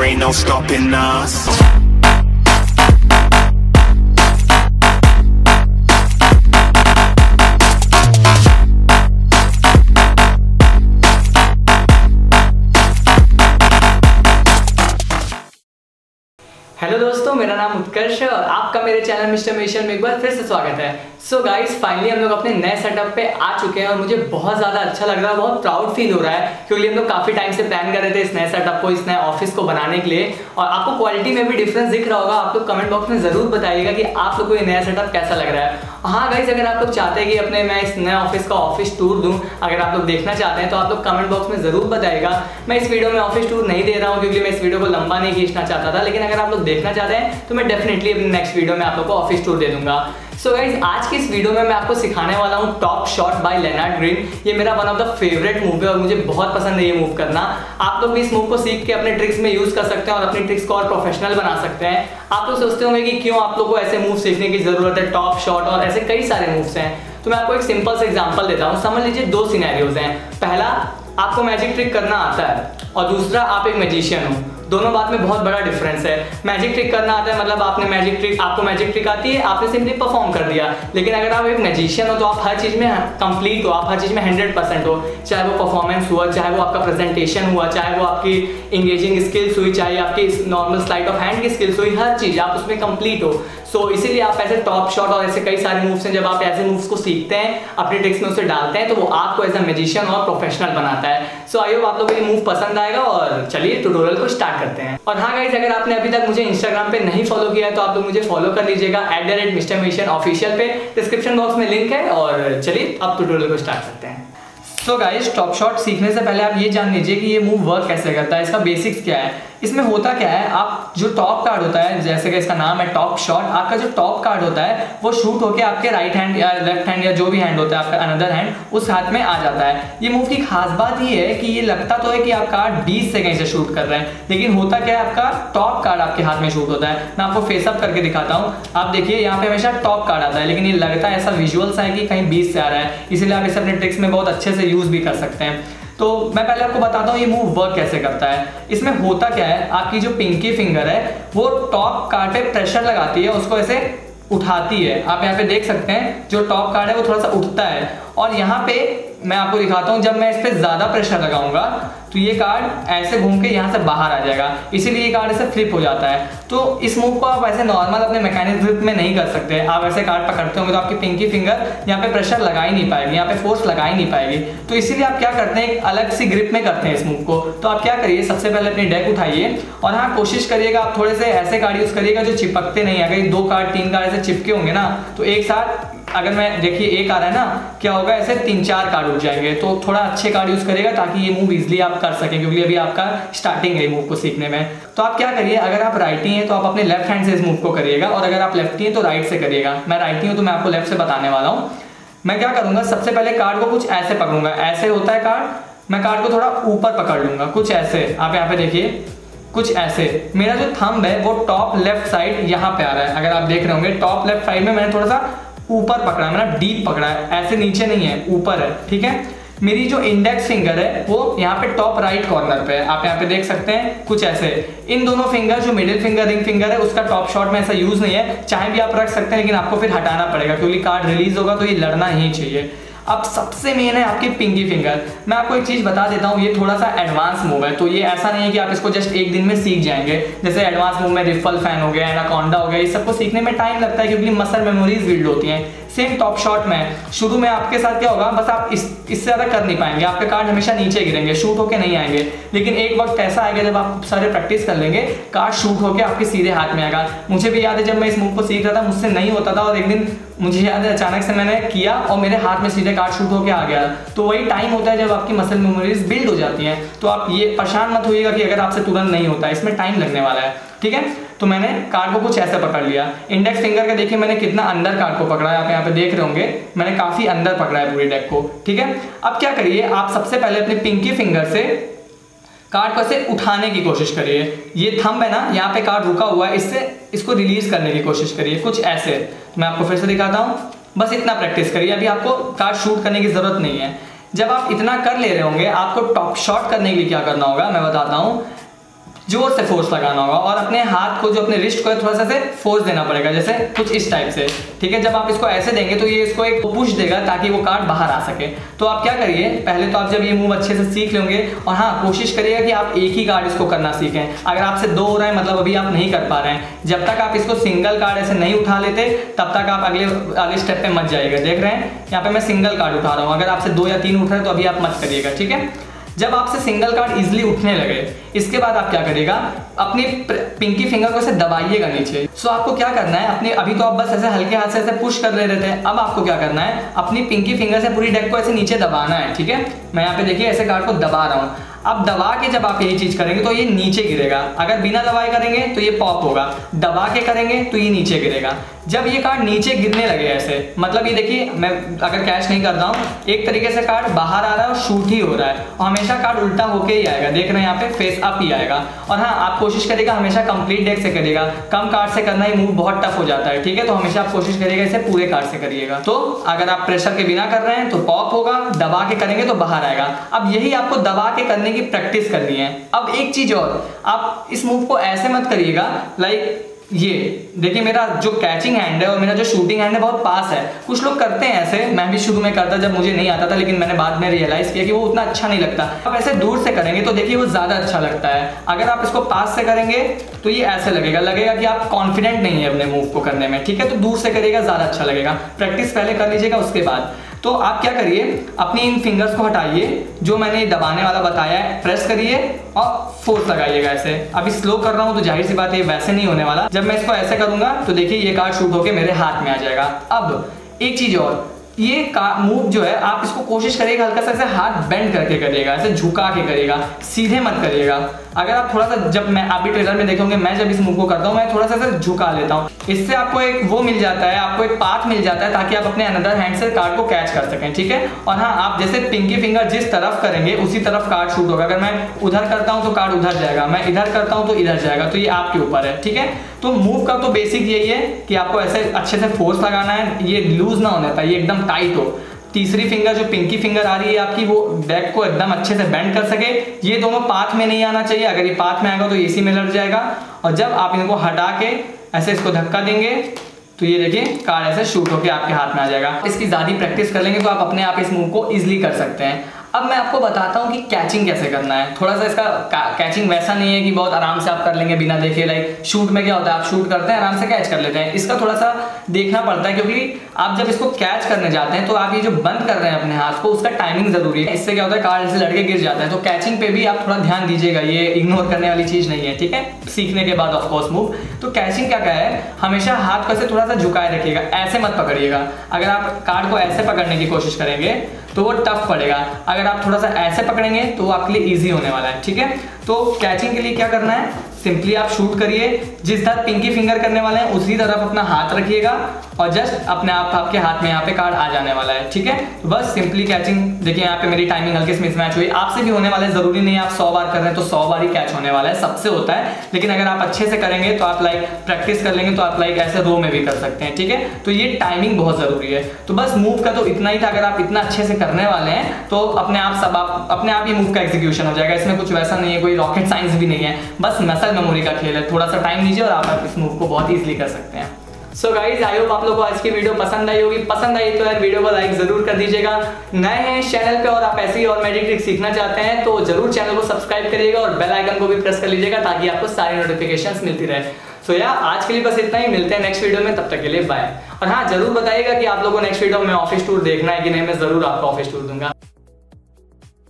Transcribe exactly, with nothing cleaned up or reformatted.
there ain't no stopping us. Hello दोस्तों, मेरा नाम उत्कर्ष है और आपका मेरे चैनल मिस्टर मिशन में एक बार फिर से स्वागत है। सो गाइस, फाइनली हम लोग अपने नए सेटअप पे आ चुके हैं और मुझे बहुत ज़्यादा अच्छा लग रहा है, बहुत प्राउड फील हो रहा है क्योंकि हम लोग काफ़ी टाइम से प्लान कर रहे थे इस नए सेटअप को, इस नए ऑफिस को बनाने के लिए। और आपको क्वालिटी में भी डिफरेंस दिख रहा होगा। आप लोग कमेंट बॉक्स में ज़रूर बताइएगा कि आप लोग को ये नया सेटअप कैसा लग रहा है। हाँ गाइस, अगर आप लोग चाहते हैं कि अपने मैं इस नए ऑफिस का ऑफिस टूर दूँ, अगर आप लोग देखना चाहते हैं तो आप लोग कमेंट बॉक्स में ज़रूर बताइएगा। मैं इस वीडियो में ऑफिस टूर नहीं दे रहा हूँ क्योंकि मैं इस वीडियो को लंबा नहीं खींचना चाहता था, लेकिन अगर आप लोग देखना चाहते हैं तो मैं डेफिनेटली अपने नेक्स्ट वीडियो में आप लोग को ऑफिस टूर दे दूंगा। सो so गाइज, आज की इस वीडियो में मैं आपको सिखाने वाला हूँ top shot by Lennart Green. ये मेरा one of the favourite move है और मुझे बहुत पसंद है ये मूव करना। आप लोग भी इस मूव को सीख के अपने ट्रिक्स में यूज कर सकते हैं और अपनी ट्रिक्स को और प्रोफेशनल बना सकते हैं। आप लोग सोचते होंगे कि क्यों आप लोग को ऐसे मूव सीखने की जरूरत है, टॉप शॉट और ऐसे कई सारे मूव्स हैं। तो मैं आपको एक सिंपल सा एग्जाम्पल देता हूँ। समझ लीजिए दो सिनेरियोज हैं। पहला, आपको मैजिक ट्रिक करना आता है और दूसरा, आप एक मैजिशियन हो। दोनों बात में बहुत बड़ा डिफरेंस है। मैजिक ट्रिक करना आता है मतलब आपने मैजिक ट्रिक आपको मैजिक ट्रिक आती है, आपने सिंपली परफॉर्म कर दिया। लेकिन अगर आप एक मैजिशियन हो तो आप हर चीज़ में कंप्लीट हो, आप हर चीज़ में हंड्रेड परसेंट हो। चाहे वो परफॉर्मेंस हुआ, चाहे वो आपका प्रेजेंटेशन हुआ, चाहे वो आपकी इंगेजिंग स्किल्स हुई, चाहे आपकी नॉर्मल स्लाइड ऑफ हैंड की स्किल्स हुई, हर चीज़ आप उसमें कंप्लीट हो। सो so, इसीलिए आप ऐसे टॉप शॉट और ऐसे कई सारे मूव्स हैं, जब आप ऐसे मूव्स को सीखते हैं, अपने ट्रिक्स में उसे डालते हैं, तो वो आपको एज अ मैजिशियन और प्रोफेशनल बनाता है। सो आई होप आप लोगों को ये मूव पसंद आएगा और चलिए ट्यूटोरियल को स्टार्ट करते हैं। और हाँ गाइस, अगर आपने अभी तक मुझे इंस्टाग्राम पे नहीं फॉलो किया है तो आप लोग मुझे फॉलो कर लीजिएगा at the rate mister mission official पे। डिस्क्रिप्शन बॉक्स में लिंक है। और चलिए अब ट्यूटोरियल को स्टार्ट करते हैं। सो गाइस, टॉप शॉट सीखने से पहले आप ये जान लीजिए कि ये मूव वर्क कैसे करता है, इसका बेसिक्स क्या है। इसमें होता क्या है, आप जो टॉप कार्ड होता है, जैसे कि इसका नाम है टॉप शॉट, आपका जो टॉप कार्ड होता है वो शूट होके आपके राइट हैंड या लेफ्ट हैंड या जो भी हैंड होता है आपका अनदर हैंड, उस हाथ में आ जाता है। ये मूव की खास बात ये है कि ये लगता तो है कि आप कार्ड बीस से कहीं से शूट कर रहे हैं, लेकिन होता क्या है, आपका टॉप कार्ड आपके हाथ में शूट होता है। मैं आपको फेसअप करके दिखाता हूँ। आप देखिए यहाँ पे हमेशा टॉप कार्ड आता है, लेकिन ये लगता है ऐसा विजुअल्स है कि कहीं बीस से आ रहा है, इसलिए आप इसे अपने ट्रिक्स में बहुत अच्छे से यूज भी कर सकते हैं। तो मैं पहले आपको बताता हूँ ये मूव वर्क कैसे करता है। इसमें होता क्या है, आपकी जो पिंकी फिंगर है वो टॉप कार्ड पे प्रेशर लगाती है, उसको ऐसे उठाती है। आप यहाँ पे देख सकते हैं जो टॉप कार्ड है वो थोड़ा सा उठता है और यहाँ पे मैं आपको दिखाता हूँ, जब मैं इस पे ज्यादा प्रेशर लगाऊंगा तो ये कार्ड ऐसे घूम के यहाँ से बाहर आ जाएगा, इसीलिए ये कार्ड ऐसे फ्लिप हो जाता है। तो इस मूव को आप ऐसे नॉर्मल अपने मैकेनिक ग्रिप में नहीं कर सकते। आप ऐसे कार्ड पकड़ते होंगे तो आपकी पिंकी फिंगर यहाँ पे प्रेशर लगा ही नहीं पाएगी, यहाँ पे फोर्स लगा ही नहीं पाएगी। तो इसीलिए आप क्या करते हैं, एक अलग सी ग्रिप में करते हैं इस मूव को। तो आप क्या करिए, सबसे पहले अपनी डेक उठाइए और हाँ कोशिश करिएगा आप थोड़े से ऐसे कार्ड यूज करिएगा जो चिपकते नहीं। अगर दो कार्ड तीन कार्ड ऐसे चिपके होंगे ना तो एक साथ, अगर मैं देखिए एक आ रहा है ना, क्या होगा, ऐसे तीन चार कार्ड उठ जाएंगे। तो थोड़ा अच्छे कार्ड यूज करेगा ताकि ये मूव इजीली आप कर सकें, क्योंकि अभी आपका स्टार्टिंग है मूव को सीखने में। तो आप क्या करिए, अगर आप राइटी हैं तो आप अपने लेफ्ट हैंड से इस मूव को करिएगा और अगर आप लेफ्टी हैं तो राइट से करिएगा। मैं राइटी हूँ तो मैं आपको लेफ्ट से बताने वाला हूँ। मैं क्या करूँगा, सबसे पहले कार्ड को कुछ ऐसे पकड़ूंगा, ऐसे होता है कार्ड। मैं कार्ड को थोड़ा ऊपर पकड़ लूंगा, कुछ ऐसे। आप यहाँ पे देखिए कुछ ऐसे। मेरा जो थंब है वो टॉप लेफ्ट साइड यहाँ पे आ रहा है। अगर आप देख रहे होंगे टॉप लेफ्ट साइड में मैंने थोड़ा सा ऊपर पकड़ा है, मैंने डीप पकड़ा है, ऐसे नीचे नहीं है, ऊपर है, ठीक है। मेरी जो इंडेक्स फिंगर है वो यहाँ पे टॉप राइट कॉर्नर पे है। आप यहाँ पे देख सकते हैं कुछ ऐसे। इन दोनों फिंगर, जो मिडिल फिंगर रिंग फिंगर है, उसका टॉप शॉट में ऐसा यूज नहीं है। चाहे भी आप रख सकते हैं लेकिन आपको फिर हटाना पड़ेगा क्योंकि कार्ड रिलीज होगा तो ये लड़ना ही चाहिए। अब सबसे मेन है आपकी पिंकी फिंगर। मैं आपको एक चीज बता देता हूँ, ये थोड़ा सा एडवांस मूव है, तो ये ऐसा नहीं है कि आप इसको जस्ट एक दिन में सीख जाएंगे। जैसे एडवांस मूव में रिफल फैन हो गया, एनाकोंडा हो गया, ये सबको सीखने में टाइम लगता है क्योंकि मसल मेमोरीज बिल्ड होती हैं। सेम टॉप शॉट में शुरू में आपके साथ क्या होगा, बस आप इस इससे ज्यादा कर नहीं पाएंगे, आपके कार्ड हमेशा नीचे गिरेंगे, शूट होके नहीं आएंगे। लेकिन एक वक्त ऐसा आएगा जब आप सारे प्रैक्टिस कर लेंगे, कार्ड शूट होके आपके सीधे हाथ में आएगा। मुझे भी याद है जब मैं इस मूव को सीख रहा था मुझसे नहीं होता था और एक दिन मुझे याद है अचानक से मैंने किया और मेरे हाथ में सीधे कार्ड शूट होके आ गया। तो वही टाइम होता है जब आपकी मसल मेमोरीज बिल्ड हो जाती हैं। तो आप ये परेशान मत होइएगा कि अगर आपसे तुरंत नहीं होता, इसमें टाइम लगने वाला है, ठीक है। तो मैंने कार्ड को कुछ ऐसे पकड़ लिया। इंडेक्स फिंगर का देखिए मैंने कितना अंदर कार्ड को पकड़ा है, आप यहाँ पे देख रहे होंगे मैंने काफी अंदर पकड़ा है पूरी डेक को, ठीक है। अब क्या करिए, आप सबसे पहले अपनी पिंकी फिंगर से कार्ड को ऐसे उठाने की कोशिश करिए। ये थंब है ना, यहाँ पे कार्ड रुका हुआ है, इससे इसको रिलीज करने की कोशिश करिए कुछ ऐसे। तो मैं आपको फिर से दिखाता हूँ, बस इतना प्रैक्टिस करिए। अभी आपको कार्ड शूट करने की जरूरत नहीं है। जब आप इतना कर ले रहे होंगे, आपको टॉप शॉट करने के लिए क्या करना होगा मैं बताता हूँ। जोर से फोर्स लगाना होगा और अपने हाथ को जो अपने रिस्ट को है थोड़ा सा से फोर्स देना पड़ेगा, जैसे कुछ इस टाइप से, ठीक है। जब आप इसको ऐसे देंगे तो ये इसको एक पुश देगा ताकि वो कार्ड बाहर आ सके। तो आप क्या करिए, पहले तो आप जब ये मूव अच्छे से सीख लेंगे, और हाँ कोशिश करिएगा कि आप एक ही कार्ड इसको करना सीखें। अगर आपसे दो हो रहा है मतलब अभी आप नहीं कर पा रहे हैं, जब तक आप इसको सिंगल कार्ड ऐसे नहीं उठा लेते तब तक आप अगले अगले स्टेप पे मत जाइएगा। देख रहे हैं यहाँ पे मैं सिंगल कार्ड उठा रहा हूँ, अगर आपसे दो या तीन उठ रहे हैं तो अभी आप मत करिएगा, ठीक है। जब आपसे सिंगल कार्ड इजीली उठने लगे, इसके बाद आप क्या करिएगा, अपनी पिंकी फिंगर को ऐसे दबाइएगा नीचे। सो आपको क्या करना है, अपने अभी तो आप बस ऐसे हल्के हाथ से ऐसे पुश कर ले रहे थे, अब आपको क्या करना है, अपनी पिंकी फिंगर से पूरी डेक को ऐसे नीचे दबाना है, ठीक है। मैं यहाँ पे देखिए ऐसे कार्ड को दबा रहा हूँ। अब दबा के जब आप यही चीज करेंगे तो ये नीचे गिरेगा, अगर बिना दबाए करेंगे तो ये पॉप होगा, दबा के करेंगे तो ये नीचे गिरेगा। जब ये कार्ड नीचे गिरने लगे ऐसे, मतलब ये देखिए मैं अगर कैच नहीं कर रहा हूँ, एक तरीके से कार्ड बाहर आ रहा है और शूट ही हो रहा है, और हमेशा कार्ड उल्टा होके ही आएगा। देख रहे हैं यहाँ पे फेस अप ही आएगा। और हाँ आप कोशिश करिएगा हमेशा कंप्लीट डेक से करिएगा, कम कार्ड से करना ही मूव बहुत टफ हो जाता है, ठीक है। तो हमेशा आप कोशिश करिएगा इसे पूरे कार्ड से करिएगा। तो अगर आप प्रेशर के बिना कर रहे हैं तो पॉप होगा, दबा के करेंगे तो बाहर आएगा। अब यही आपको दबा के करने की प्रैक्टिस करनी है। अब एक चीज और, आप इस मूव को ऐसे मत करिएगा, लाइक ये देखिए मेरा जो कैचिंग हैंड है और मेरा जो शूटिंग हैंड है बहुत पास है। कुछ लोग करते हैं ऐसे, मैं भी शुरू में करता जब मुझे नहीं आता था, लेकिन मैंने बाद में रियलाइज किया कि वो उतना अच्छा नहीं लगता। अब ऐसे दूर से करेंगे तो देखिए वो ज्यादा अच्छा लगता है। अगर आप इसको पास से करेंगे तो ये ऐसे लगेगा लगेगा कि आप कॉन्फिडेंट नहीं है अपने मूव को करने में, ठीक है। तो दूर से करिएगा ज्यादा अच्छा लगेगा। प्रैक्टिस पहले कर लीजिएगा, उसके बाद तो आप क्या करिए, अपनी इन फिंगर्स को हटाइए, जो मैंने दबाने वाला बताया है प्रेस करिए और फोर्स लगाइएगा ऐसे। अभी स्लो कर रहा हूँ तो जाहिर सी बात है वैसे नहीं होने वाला। जब मैं इसको ऐसे करूंगा तो देखिए ये कार्ड शूट होके मेरे हाथ में आ जाएगा। अब एक चीज और, ये मूव जो है आप इसको कोशिश करिएगा हल्का सा ऐसे हाथ बेंड करके करिएगा, ऐसे झुका के करिएगा, सीधे मत करिएगा। अगर आप थोड़ा सा, जब मैं आप भी ट्रेलर में देखेंगे मैं जब इस मूव को करता हूँ मैं थोड़ा सा ऐसे झुका लेता हूँ, इससे आपको एक वो मिल जाता है, आपको एक पाथ मिल जाता है ताकि आप अपने अनदर हैंड से कार्ड को कैच कर सकें, ठीक है। और हाँ आप जैसे पिंकी फिंगर जिस तरफ करेंगे उसी तरफ कार्ड शूट होगा। अगर मैं उधर करता हूँ तो कार्ड उधर जाएगा, मैं इधर करता हूँ तो इधर जाएगा, तो ये आपके ऊपर है, ठीक है। तो मूव का तो बेसिक यही है कि आपको ऐसे अच्छे से फोर्स लगाना है, ये लूज ना होना चाहिए, एकदम टाइट हो। तीसरी फिंगर जो पिंकी फिंगर आ रही है आपकी, वो डेक को एकदम अच्छे से बेंड कर सके। ये दोनों पाथ में नहीं आना चाहिए, अगर ये पाथ में आएगा तो इसी में लड़ जाएगा। और जब आप इनको हटा के ऐसे इसको धक्का देंगे तो ये देखिए कार्ड ऐसे शूट होके आपके हाथ में आ जाएगा। इसकी ज़्यादा प्रैक्टिस कर लेंगे तो आप अपने आप इस मूव को इजीली कर सकते हैं। अब मैं आपको बताता हूँ कि कैचिंग कैसे करना है। थोड़ा सा इसका कैचिंग वैसा नहीं है कि बहुत आराम से आप कर लेंगे बिना देखे। लाइक शूट में क्या होता है, आप शूट करते हैं आराम से कैच कर लेते हैं, इसका थोड़ा सा देखना पड़ता है, क्योंकि आप जब इसको कैच करने जाते हैं तो आप ये जो बंद कर रहे हैं अपने हाथ को, उसका टाइमिंग जरूरी है। इससे क्या होता है कार्ड ऐसे लड़के गिर जाता है। तो कैचिंग पे भी आप थोड़ा ध्यान दीजिएगा, ये इग्नोर करने वाली चीज नहीं है, ठीक है, सीखने के बाद ऑफकोर्स मूव। तो कैचिंग क्या क्या है, हमेशा हाथ को ऐसे थोड़ा सा झुकाए रखिएगा, ऐसे मत पकड़िएगा। अगर आप कार्ड को ऐसे पकड़ने की कोशिश करेंगे तो वो टफ पड़ेगा, अगर आप थोड़ा सा ऐसे पकड़ेंगे तो वो आपके लिए इजी होने वाला है, ठीक है। तो कैचिंग के लिए क्या करना है, सिंपली आप शूट करिए, जिस तरफ पिंकी फिंगर करने वाले हैं उसी तरफ अपना हाथ रखिएगा और जस्ट अपने आप आपके हाथ में यहाँ पे कार्ड आ जाने वाला है, ठीक है। तो बस सिंपली कैचिंग, देखिए यहाँ पे मेरी टाइमिंग हल्की से मिसमैच हुई, आपसे भी होने वाला है, जरूरी नहीं है आप सौ बार कर रहे हैं तो सौ बार ही कैच होने वाला है, सबसे होता है। लेकिन अगर आप अच्छे से करेंगे तो आप लाइक प्रैक्टिस कर लेंगे तो आप लाइक ऐसे रो में भी कर सकते हैं, ठीक है। तो ये टाइमिंग बहुत जरूरी है। तो बस मूव का तो इतना ही था, अगर आप इतना अच्छे से करने वाले हैं तो अपने आप सब आप अपने आप ही मूव का एग्जीक्यूशन हो जाएगा। इसमें कुछ वैसा नहीं है, कोई रॉकेट साइंस भी नहीं है, बस मसल मेमोरी का खेल है। थोड़ा सा टाइम दीजिए और आप इस मूव को बहुत इजीली कर सकते हैं। सो गाइज आई होप आप लोगों को आज की वीडियो पसंद आई होगी। पसंद आई तो यार वीडियो को लाइक जरूर कर दीजिएगा। नए हैं चैनल पे और आप ऐसी और मैजिक ट्रिक सीखना चाहते हैं तो जरूर चैनल को सब्सक्राइब करिएगा और बेल आइकन को भी प्रेस कर लीजिएगा ताकि आपको सारी नोटिफिकेशंस मिलती रहे। सो यार आज के लिए बस इतना ही, मिलते हैं नेक्स्ट वीडियो में, तब तक के लिए बाय। और हाँ जरूर बताइएगा कि आप लोगों को नेक्स्ट वीडियो में ऑफिस टूर देखना है कि नहीं, मैं जरूर आपको ऑफिस टूर दूंगा।